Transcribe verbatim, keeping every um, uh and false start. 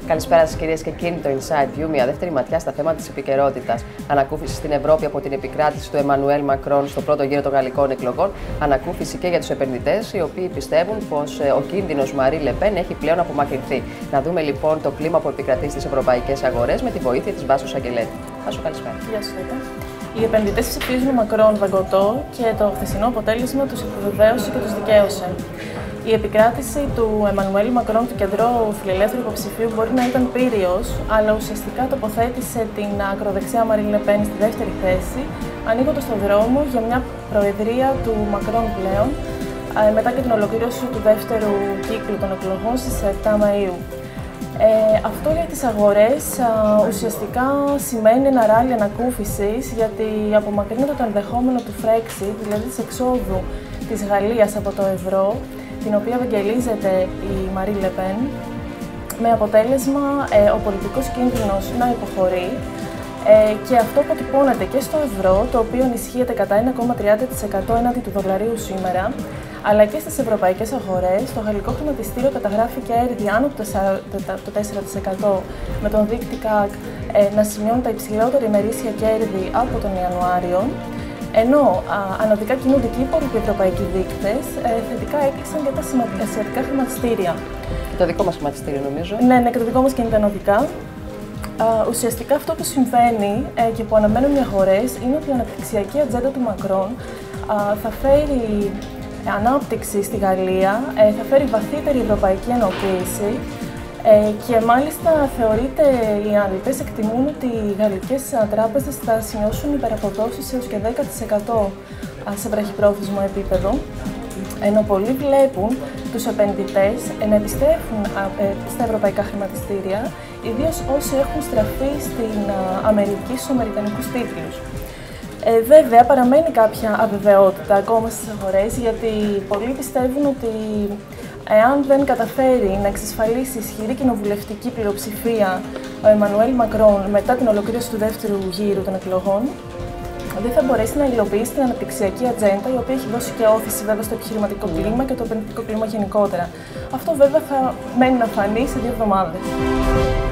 Καλησπέρα σας κυρίες και κύριοι, το Inside View, μια δεύτερη ματιά στα θέματα της επικαιρότητας. Ανακούφιση στην Ευρώπη από την επικράτηση του Εμμανουέλ Μακρόν στο πρώτο γύρο των γαλλικών εκλογών. Ανακούφιση και για τους επενδυτές, οι οποίοι πιστεύουν πως ο κίνδυνος Μαρί Λεπέν έχει πλέον απομακρυνθεί. Να δούμε λοιπόν το κλίμα που επικρατεί στις ευρωπαϊκές αγορές με τη βοήθεια της Βάσου Αγγελέτη. Βάσου, καλησπέρα. Γεια σου, Φέτα. Οι επενδυτές ψηφίζουν Μακρόν βαγκωτό και το χθεσινό αποτέλεσμα τους επιβεβαίωσε και τους δικαίωσε. Η επικράτηση του Εμμανουέλ Μακρόν του κεντρό φιλελεύθερου υποψηφίου μπορεί να ήταν πύριος, αλλά ουσιαστικά τοποθέτησε την ακροδεξιά Μαρί Λεπέν στη δεύτερη θέση, ανοίγοντας τον δρόμο για μια προεδρία του Μακρόν πλέον, μετά και την ολοκλήρωση του δεύτερου κύκλου των εκλογών στις επτά Μαΐου. Ε, αυτό για τις αγορές α, ουσιαστικά σημαίνει ένα ράλι ανακούφισης, γιατί απομακρύνεται το ενδεχόμενο του Frexit, δηλαδή της εξόδου της Γαλλίας από το ευρώ, την οποία ευαγγελίζεται η Μαρί Λεπέν, με αποτέλεσμα ε, ο πολιτικός κίνδυνος να υποχωρεί ε, και αυτό αποτυπώνεται και στο ευρώ, το οποίο ενισχύεται κατά ένα κόμμα τριάντα τοις εκατό έναντι του δολαρίου σήμερα, αλλά και στις ευρωπαϊκές αγορές. Το γαλλικό χρηματιστήριο καταγράφει κέρδη άνω του τέσσερα τοις εκατό, με τον δείκτη ΚΑΚ ε, να σημειώνει τα υψηλότερα ημερήσια κέρδη από τον Ιανουάριο. Ενώ α, ανωδικά κινούνται και οι υπόλοιποι ευρωπαϊκοί δείκτες, ε, θετικά έκλεισαν και τα ασιατικά χρηματιστήρια. Και το δικό μας χρηματιστήριο, νομίζω. Ναι, ναι, και το δικό μας κινείται ανωδικά. Α, ουσιαστικά αυτό που συμβαίνει ε, και που αναμένουν οι αγορές είναι ότι η αναπτυξιακή ατζέντα του Μακρόν α, θα φέρει ανάπτυξη στη Γαλλία, ε, θα φέρει βαθύτερη ευρωπαϊκή ενοποίηση. Ε, και μάλιστα θεωρείται, οι αναλυτές εκτιμούν ότι οι γαλλικές τράπεζες θα σημειώσουν υπεραποδόσεις έως και δέκα τοις εκατό σε βραχυπρόθεσμο επίπεδο, ενώ πολλοί βλέπουν τους επενδυτές να επιστρέφουν στα ευρωπαϊκά χρηματιστήρια, ιδίως όσοι έχουν στραφεί στην Αμερική, στους αμερικανικούς τίτλους. Ε, βέβαια, παραμένει κάποια αβεβαιότητα ακόμα στις αγορές, γιατί πολλοί πιστεύουν ότι εάν δεν καταφέρει να εξασφαλίσει ισχυρή κοινοβουλευτική πλειοψηφία ο Εμμανουέλ Μακρόν μετά την ολοκλήρωση του δεύτερου γύρου των εκλογών, δεν θα μπορέσει να υλοποιήσει την αναπτυξιακή ατζέντα, η οποία έχει δώσει και όθηση βέβαια στο επιχειρηματικό κλίμα και το επενδυτικό κλίμα γενικότερα. Αυτό βέβαια θα μένει να φανεί σε δύο εβδομάδες.